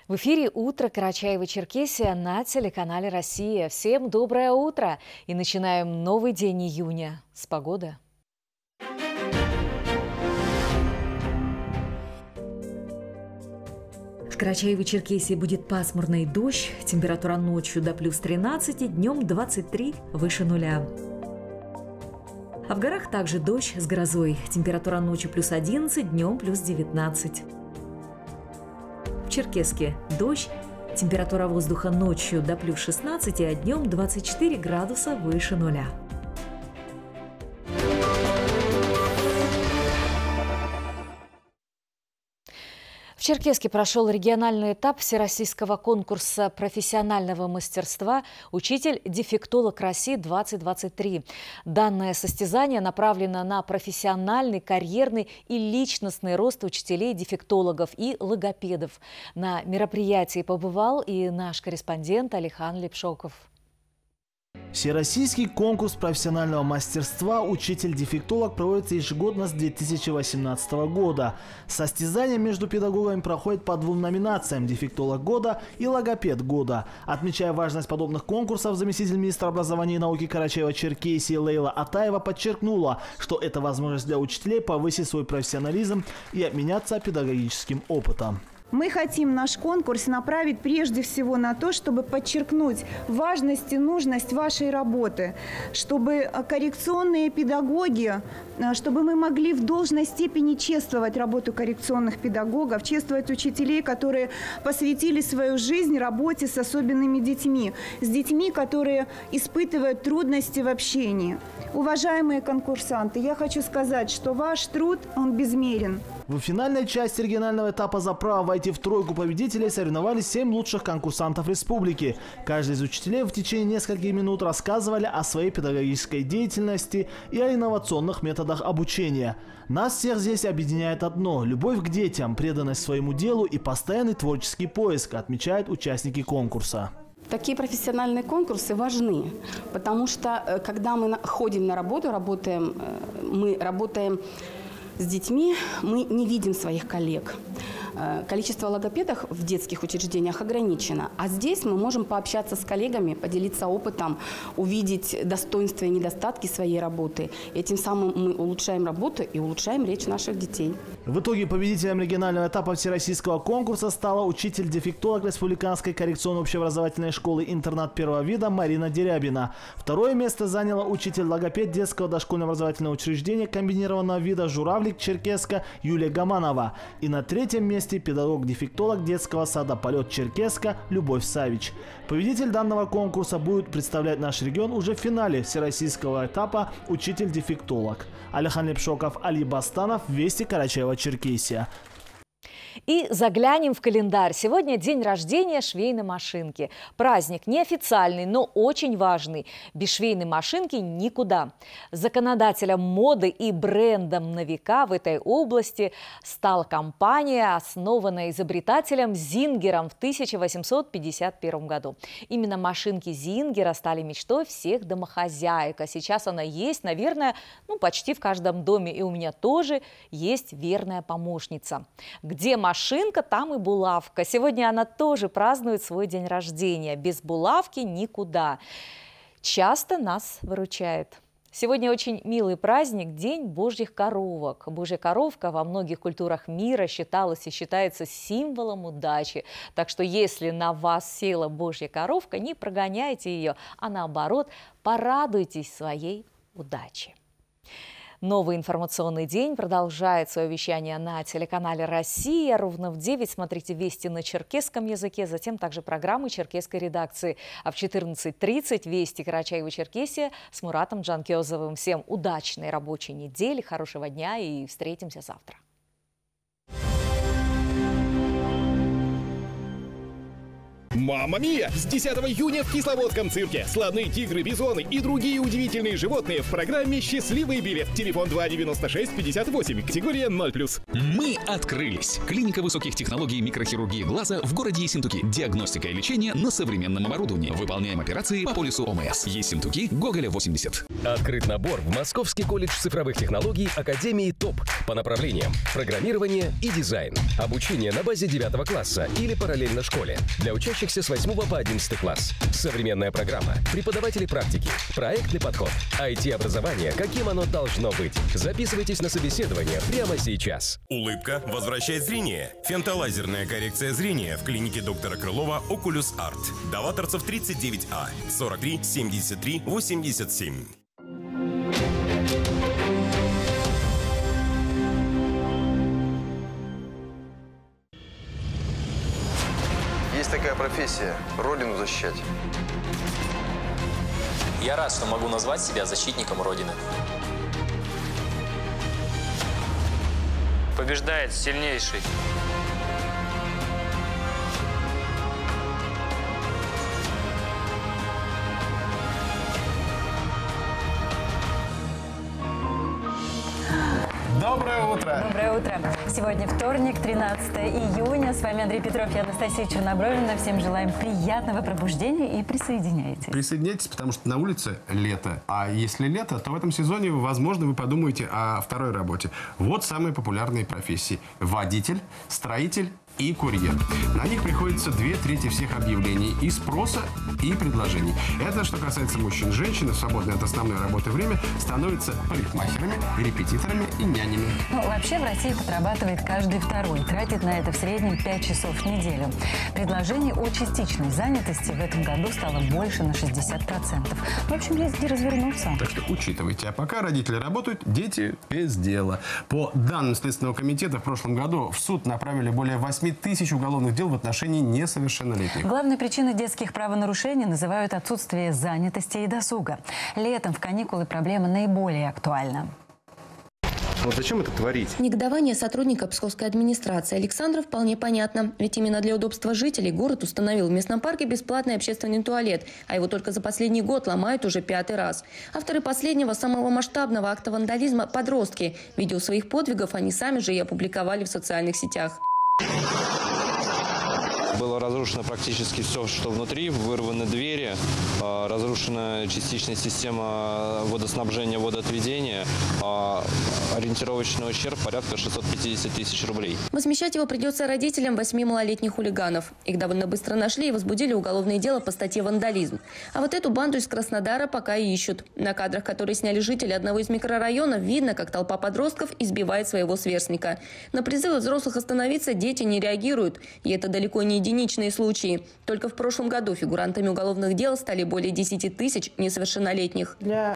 В эфире «Утро Карачаево-Черкесия» на телеканале «Россия». Всем доброе утро! И начинаем новый день июня с погоды. В Карачаево-Черкесии будет пасмурный дождь. Температура ночью до плюс 13, днем 23 выше нуля. А в горах также дождь с грозой. Температура ночью плюс 11, днем плюс 19. В Черкесске дождь. Температура воздуха ночью до плюс 16, а днем 24 градуса выше нуля. В Черкесске прошел региональный этап всероссийского конкурса профессионального мастерства «Учитель-дефектолог России-2023». Данное состязание направлено на профессиональный, карьерный и личностный рост учителей-дефектологов и логопедов. На мероприятии побывал и наш корреспондент Алихан Лепшоков. Всероссийский конкурс профессионального мастерства «Учитель-дефектолог» проводится ежегодно с 2018 года. Состязания между педагогами проходят по двум номинациям – «Дефектолог года» и «Логопед года». Отмечая важность подобных конкурсов, заместитель министра образования и науки Карачаево-Черкесии Лейла Атаева подчеркнула, что это возможность для учителей повысить свой профессионализм и обменяться педагогическим опытом. Мы хотим наш конкурс направить прежде всего на то, чтобы подчеркнуть важность и нужность вашей работы, чтобы коррекционные педагоги, чтобы мы могли в должной степени чествовать работу коррекционных педагогов, чествовать учителей, которые посвятили свою жизнь работе с особенными детьми, с детьми, которые испытывают трудности в общении. Уважаемые конкурсанты, я хочу сказать, что ваш труд, он безмерен. В финальной части регионального этапа за право войти в тройку победителей соревновались 7 лучших конкурсантов республики. Каждый из учителей в течение нескольких минут рассказывали о своей педагогической деятельности и о инновационных методах обучения. Нас всех здесь объединяет одно – любовь к детям, преданность своему делу и постоянный творческий поиск, отмечают участники конкурса. Такие профессиональные конкурсы важны, потому что когда мы ходим на работу, мы работаем с детьми, мы не видим своих коллег. Количество логопедов в детских учреждениях ограничено, а здесь мы можем пообщаться с коллегами, поделиться опытом, увидеть достоинства и недостатки своей работы. И тем самым мы улучшаем работу и улучшаем речь наших детей. В итоге победителем регионального этапа всероссийского конкурса стала учитель-дефектолог Республиканской коррекционно-общеобразовательной школы-интернат первого вида Марина Дерябина. Второе место заняла учитель-логопед детского дошкольного образовательного учреждения комбинированного вида «Журавлик» Черкесска Юлия Гаманова. И на третьем месте педагог-дефектолог детского сада «Полет» Черкесска Любовь Савич. Победитель данного конкурса будет представлять наш регион уже в финале всероссийского этапа «Учитель-дефектолог». Алихан Лепшоков, Али Бастанов, Вести, Карачаево-Черкесия. И заглянем в календарь. Сегодня день рождения швейной машинки. Праздник неофициальный, но очень важный. Без швейной машинки никуда. Законодателем моды и брендом на века в этой области стала компания, основанная изобретателем Зингером в 1851 году. Именно машинки Зингера стали мечтой всех домохозяек. А сейчас она есть, наверное, почти в каждом доме. И у меня тоже есть верная помощница. Где машинка, там и булавка. Сегодня она тоже празднует свой день рождения. Без булавки никуда. Часто нас выручает. Сегодня очень милый праздник – День Божьих коровок. Божья коровка во многих культурах мира считалась и считается символом удачи. Так что если на вас села Божья коровка, не прогоняйте ее, а наоборот, порадуйтесь своей удаче. Новый информационный день продолжает свое вещание на телеканале «Россия». Ровно в 9 смотрите «Вести» на черкесском языке, затем также программы черкесской редакции. А в 14:30 «Вести» Карачаево-Черкесия с Муратом Джанкезовым. Всем удачной рабочей недели, хорошего дня и встретимся завтра. Мамма мия! С 10 июня в Кисловодском цирке слоны, тигры, бизоны и другие удивительные животные в программе «Счастливый билет». Телефон 296-58, категория 0+. Мы открылись. Клиника высоких технологий микрохирургии глаза в городе Ессентуки. Диагностика и лечение на современном оборудовании. Выполняем операции по полису ОМС. Ессентуки, Гоголя, 80. Открыт набор в Московский колледж цифровых технологий Академии ТОП по направлениям программирование и дизайн. Обучение на базе 9 класса или параллельно школе. Для учащихся с 8 по 11 класс. Современная программа, преподаватели практики, проектный подход, IT-образование, каким оно должно быть. Записывайтесь на собеседование прямо сейчас. Улыбка возвращает зрение. Фентолазерная коррекция зрения в клинике доктора Крылова Oculus Art. Даваторцев 39А, 43 73 87. Есть такая профессия – Родину защищать. Я рад, что могу назвать себя защитником Родины. Побеждает сильнейший. Доброе утро! Доброе утро! Сегодня вторник, 13 июня. С вами Андрей Петров и Анастасия Чернобровина. Всем желаем приятного пробуждения и присоединяйтесь. Присоединяйтесь, потому что на улице лето. А если лето, то в этом сезоне, возможно, вы подумаете о второй работе. Вот самые популярные профессии. Водитель, строитель и курьер. На них приходится 2/3 всех объявлений и спроса, и предложений. Это что касается мужчин. Женщины, свободное от основной работы время, становятся парикмахерами, репетиторами и нянями. Ну, вообще в России подрабатывает каждый второй. Тратит на это в среднем 5 часов в неделю. Предложений о частичной занятости в этом году стало больше на 60%. В общем, есть где развернуться. Так что учитывайте. А пока родители работают, дети без дела. По данным Следственного комитета, в прошлом году в суд направили более 8 тысяч уголовных дел в отношении несовершеннолетних. Главной причиной детских правонарушений называют отсутствие занятости и досуга. Летом в каникулы проблема наиболее актуальна. Вот зачем это творить? Негодование сотрудника Псковской администрации Александра вполне понятно. Ведь именно для удобства жителей город установил в местном парке бесплатный общественный туалет. А его только за последний год ломают уже 5-й раз. Авторы последнего самого масштабного акта вандализма – подростки. Видео своих подвигов они сами же и опубликовали в социальных сетях. Было разрушено практически все, что внутри, вырваны двери, разрушена частичная система водоснабжения, водоотведения, ориентировочный ущерб порядка 650 тысяч рублей. Возмещать его придется родителям 8 малолетних хулиганов. Их довольно быстро нашли и возбудили уголовное дело по статье «Вандализм». А вот эту банду из Краснодара пока ищут. На кадрах, которые сняли жители одного из микрорайонов, видно, как толпа подростков избивает своего сверстника. На призывы взрослых остановиться дети не реагируют. И это далеко не единичные случаи. Только в прошлом году фигурантами уголовных дел стали более 10 тысяч несовершеннолетних. Для